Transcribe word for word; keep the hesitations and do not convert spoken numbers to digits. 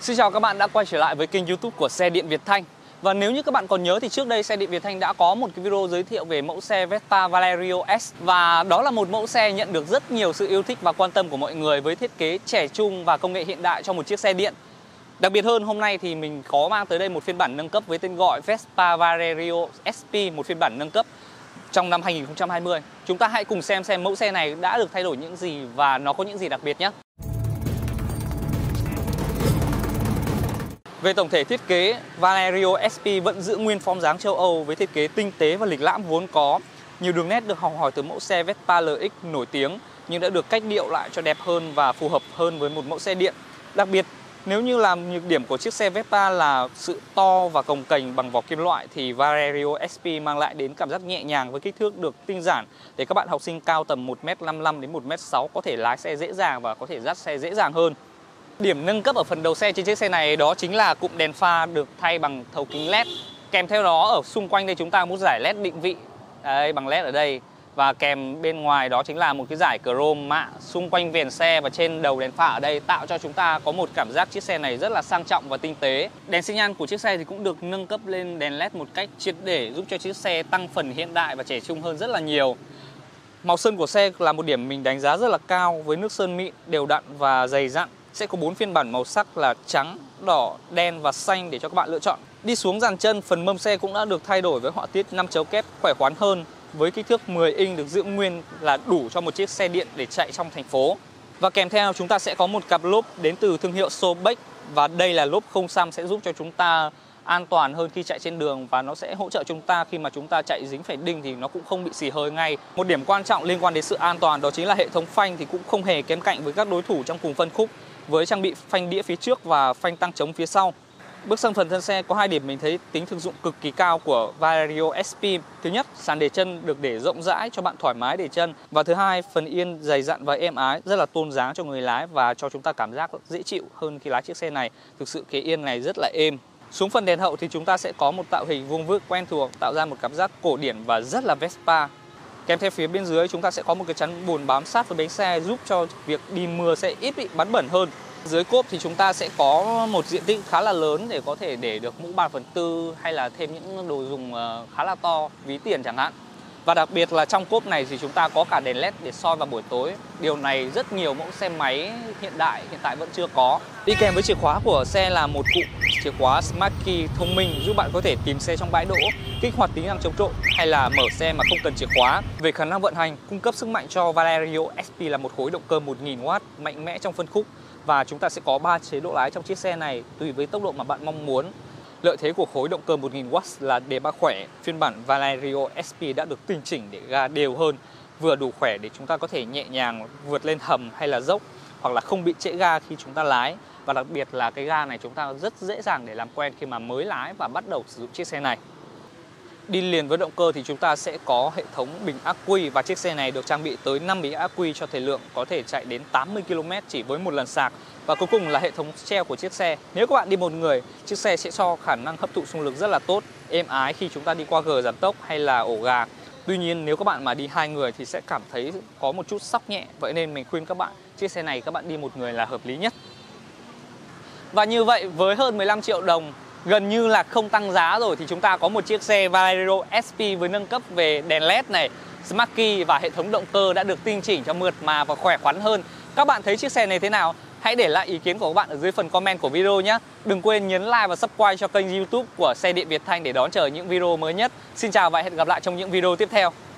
Xin chào các bạn đã quay trở lại với kênh YouTube của Xe Điện Việt Thanh. Và nếu như các bạn còn nhớ thì trước đây Xe Điện Việt Thanh đã có một cái video giới thiệu về mẫu xe Vespa Valerio S. Và đó là một mẫu xe nhận được rất nhiều sự yêu thích và quan tâm của mọi người với thiết kế trẻ trung và công nghệ hiện đại cho một chiếc xe điện. Đặc biệt hơn, hôm nay thì mình có mang tới đây một phiên bản nâng cấp với tên gọi Vespa Valerio ét pê, một phiên bản nâng cấp trong năm hai nghìn không trăm hai mươi. Chúng ta hãy cùng xem xem mẫu xe này đã được thay đổi những gì và nó có những gì đặc biệt nhé. Về tổng thể thiết kế, Valerio ét pê vẫn giữ nguyên form dáng châu Âu với thiết kế tinh tế và lịch lãm vốn có. Nhiều đường nét được học hỏi từ mẫu xe Vespa lờ ích nổi tiếng nhưng đã được cách điệu lại cho đẹp hơn và phù hợp hơn với một mẫu xe điện. Đặc biệt, nếu như làm nhược điểm của chiếc xe Vespa là sự to và cồng kềnh bằng vỏ kim loại thì Valerio ét pê mang lại đến cảm giác nhẹ nhàng với kích thước được tinh giản để các bạn học sinh cao tầm một mét năm mươi lăm đến một mét sáu có thể lái xe dễ dàng và có thể dắt xe dễ dàng hơn. Điểm nâng cấp ở phần đầu xe trên chiếc xe này đó chính là cụm đèn pha được thay bằng thấu kính led. Kèm theo đó ở xung quanh đây chúng ta một giải led định vị đây, bằng led ở đây. Và kèm bên ngoài đó chính là một cái giải chrome mạ xung quanh viền xe và trên đầu đèn pha ở đây, tạo cho chúng ta có một cảm giác chiếc xe này rất là sang trọng và tinh tế. Đèn xi nhan của chiếc xe thì cũng được nâng cấp lên đèn led một cách triệt để, giúp cho chiếc xe tăng phần hiện đại và trẻ trung hơn rất là nhiều. Màu sơn của xe là một điểm mình đánh giá rất là cao với nước sơn mịn, đều đặn và dày dặn. Sẽ có bốn phiên bản màu sắc là trắng, đỏ, đen và xanh để cho các bạn lựa chọn. Đi xuống dàn chân, phần mâm xe cũng đã được thay đổi với họa tiết năm chấu kép khỏe khoắn hơn, với kích thước mười inch được giữ nguyên là đủ cho một chiếc xe điện để chạy trong thành phố. Và kèm theo chúng ta sẽ có một cặp lốp đến từ thương hiệu Sobeck, và đây là lốp không xăm sẽ giúp cho chúng ta an toàn hơn khi chạy trên đường và nó sẽ hỗ trợ chúng ta khi mà chúng ta chạy dính phải đinh thì nó cũng không bị xì hơi ngay. Một điểm quan trọng liên quan đến sự an toàn đó chính là hệ thống phanh thì cũng không hề kém cạnh với các đối thủ trong cùng phân khúc, với trang bị phanh đĩa phía trước và phanh tăng chống phía sau. Bước sang phần thân xe có hai điểm mình thấy tính thực dụng cực kỳ cao của Valerio ét pê. Thứ nhất, sàn để chân được để rộng rãi cho bạn thoải mái để chân. Và thứ hai, phần yên dày dặn và êm ái, rất là tôn dáng cho người lái và cho chúng ta cảm giác dễ chịu hơn khi lái chiếc xe này. Thực sự cái yên này rất là êm. Xuống phần đèn hậu thì chúng ta sẽ có một tạo hình vuông vức quen thuộc, tạo ra một cảm giác cổ điển và rất là Vespa. Kèm theo phía bên dưới chúng ta sẽ có một cái chắn bùn bám sát với bánh xe, giúp cho việc đi mưa sẽ ít bị bắn bẩn hơn. Dưới cốp thì chúng ta sẽ có một diện tích khá là lớn để có thể để được mũ ba phần tư hay là thêm những đồ dùng khá là to, ví tiền chẳng hạn. Và đặc biệt là trong cốp này thì chúng ta có cả đèn led để soi vào buổi tối. Điều này rất nhiều mẫu xe máy hiện đại hiện tại vẫn chưa có. Đi kèm với chìa khóa của xe là một cụm chìa khóa Smart Key thông minh, giúp bạn có thể tìm xe trong bãi đỗ, kích hoạt tính năng chống trộm hay là mở xe mà không cần chìa khóa. Về khả năng vận hành, cung cấp sức mạnh cho Valerio ét pê là một khối động cơ một nghìn oát mạnh mẽ trong phân khúc. Và chúng ta sẽ có ba chế độ lái trong chiếc xe này tùy với tốc độ mà bạn mong muốn. Lợi thế của khối động cơ một nghìn oát là đề ba khỏe. Phiên bản Valerio ét pê đã được tinh chỉnh để ga đều hơn, vừa đủ khỏe để chúng ta có thể nhẹ nhàng vượt lên hầm hay là dốc, hoặc là không bị trễ ga khi chúng ta lái. Và đặc biệt là cái ga này chúng ta rất dễ dàng để làm quen khi mà mới lái và bắt đầu sử dụng chiếc xe này. Đi liền với động cơ thì chúng ta sẽ có hệ thống bình ắc quy, và chiếc xe này được trang bị tới năm bình ắc quy cho thời lượng có thể chạy đến tám mươi ki lô mét chỉ với một lần sạc. Và cuối cùng là hệ thống treo của chiếc xe. Nếu các bạn đi một người, chiếc xe sẽ cho khả năng hấp thụ xung lực rất là tốt, êm ái khi chúng ta đi qua gờ giảm tốc hay là ổ gà. Tuy nhiên nếu các bạn mà đi hai người thì sẽ cảm thấy có một chút sóc nhẹ, vậy nên mình khuyên các bạn chiếc xe này các bạn đi một người là hợp lý nhất. Và như vậy với hơn mười lăm triệu đồng, gần như là không tăng giá rồi, thì chúng ta có một chiếc xe Valerio ét pê với nâng cấp về đèn led này, Smart Key và hệ thống động cơ đã được tinh chỉnh cho mượt mà và khỏe khoắn hơn. Các bạn thấy chiếc xe này thế nào? Hãy để lại ý kiến của các bạn ở dưới phần comment của video nhé. Đừng quên nhấn like và subscribe cho kênh YouTube của Xe Điện Việt Thanh để đón chờ những video mới nhất. Xin chào và hẹn gặp lại trong những video tiếp theo.